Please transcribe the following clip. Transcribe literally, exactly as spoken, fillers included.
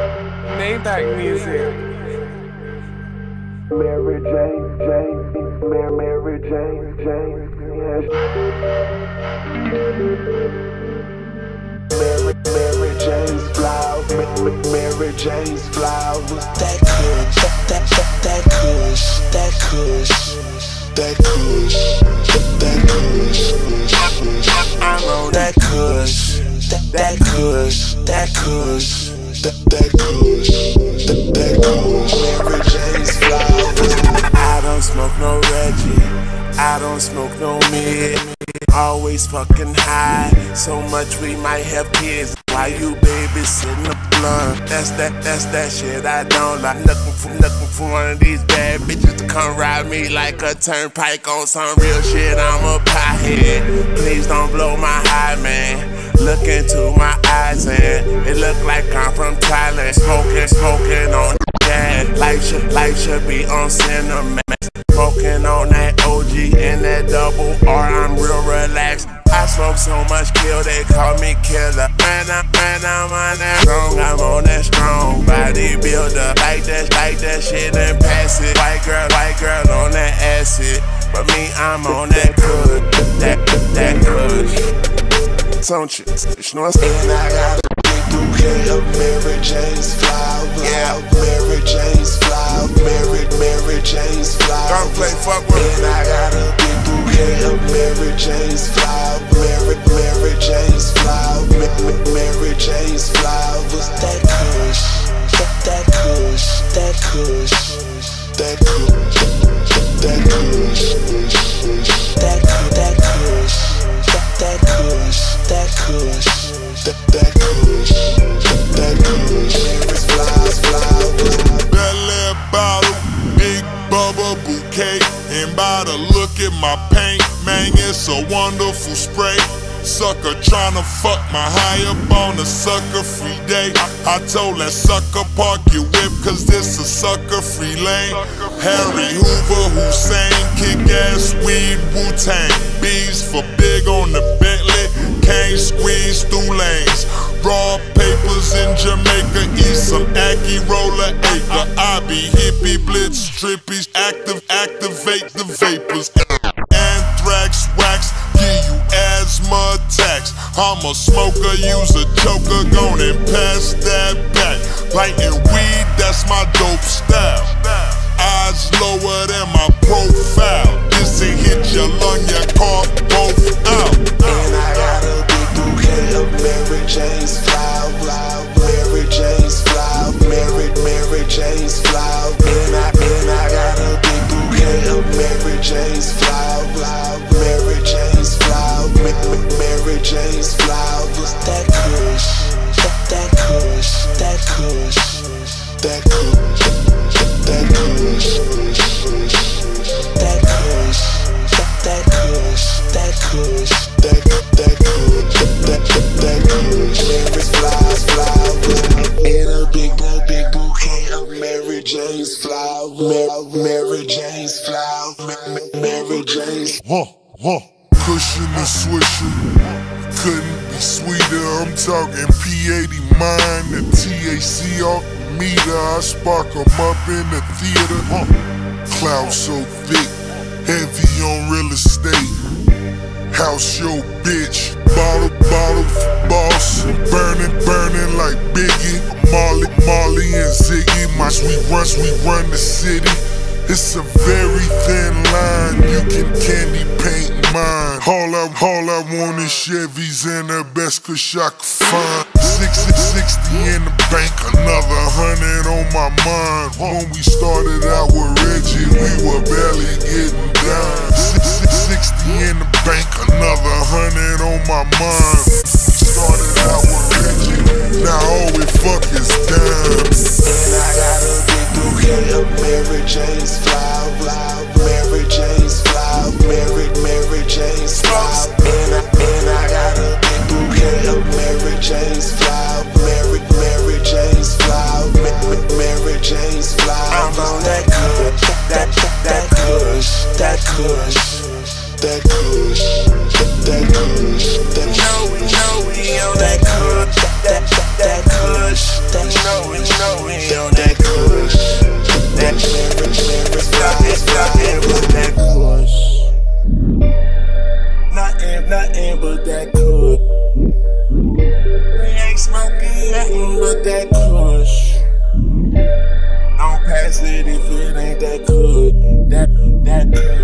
Maybach music. Mary Jane, Jane, Mary, Mary Jane, Jane, yes. Mary, Mary Jane's flowers, Mary Jane's flowers. That Kush, that, that, that Kush, that Kush, that Kush, that Kush, I'm on that Kush, that, that Kush, that Kush, that, that Kush, that, that Kush, Mary Jane's flowers. I don't smoke no Reggie, I don't smoke no mid. Always fucking high, so much we might have kids. Why you babysitting the blunt? That's that, that's that shit I don't like. Looking for, looking for one of these bad bitches to come ride me like a turnpike on some real shit. I'm a pothead. Please don't blow my high, man. Look into my eyes and it look like I'm from Thailand. Smoking, smoking on gas. Life should, life should be on cinema. Smoking on that O G and that double R, I'm real relaxed. I smoke so much kill, they call me killer. Man, I'm, man, I'm on that strong, I'm on that strong bodybuilder. Like that, like that shit and pass it. White girl, white girl on that acid. But me, I'm on that Kush, that, that Kush. Don't you, you know what I'm saying? And I got a big bouquet of Mary Jane's flowers. Yeah, Mary Jane's flowers. Mary, Mary Jane's flowers. Gunplay, fuck with me. And I got a big bouquet of Mary Jane's flowers. Mary, Mary Jane's flowers. Mary Jane's flowers. That Kush, that, that Kush, that Kush, that Kush, that Kush, that Kush, that Kush, that Kush, that Kush, that, that Kush, that Kush. Mary's flowers, flowers. Belly bottle, big bubble bouquet. And by the look at my paint, man, it's a wonderful spray. Sucker tryna fuck my high up on a sucker free day. I told that sucker park your whip, cause this a sucker free lane. Harry Hoover, Hussein, kick ass, weed, Wu-Tang. Bees for big on the Bentley, can't squeeze through lanes. Raw papers in Jamaica, eat some Aki roller acre. I be hippie blitz, trippies, active, activate the vapors. Anthrax, wax, give you asthma attacks. I'm a smoker, use a choker, gon' and pass that back. Lighting weed, that's my dope style. Eyes lower than my profile. This ain't hit your lung, your car both out. And I got a big bouquet of Mary Jane's flowers. Mary Jane's flowers. Mary, Mary Jane's flowers. And I, and I got a big bouquet of Mary Jane's flowers. Mary Jane's flowers. Mary Jane's flowers. That Kush, that, that Kush, that Kush, that Kush, that Kush, that Kush, that Kush, that Kush, that, that Kush, that, that Kush. Mary's flowers, flowers. In a big, big bouquet of Mary Jane's flowers. Mary Jane's flowers. Mary Jane's. Huh, huh. Cushion and swisher, couldn't be sweeter. I'm talking P eighty mine, the T H C off the meter. I spark 'em up in the theater. Huh. Cloud so thick, heavy on real estate. House your bitch, bottle, bottle for boss. Burning, burning like Biggie. Marley, Marley and Ziggy. My sweet runs, we run the city. It's a very thin line, you can candy paint mine. All I, all I want is Chevys and the best Kush I can find. sixty, sixty in the bank, another hundred on my mind. When we started out with Reggie, we were barely getting down. sixty in the bank, another hundred on my mind. Started out with Reggie, now all we fuck is dimes. And I got a big bouquet of Mary Jane's flowers. Mary Jane's flowers. Mary, Mary Jane's flowers. And I, and I got a big bouquet of Mary Jane's flowers. Mary, Mary Jane's flowers. Mary Jane's flowers. I'm on that Kush, that, that Kush, that Kush, that Kush, that Kush, that Kush. know we know we on that Kush, that, that, that Kush, that know we know. that Kush. Don't pass it if it ain't that good. That, that Kush.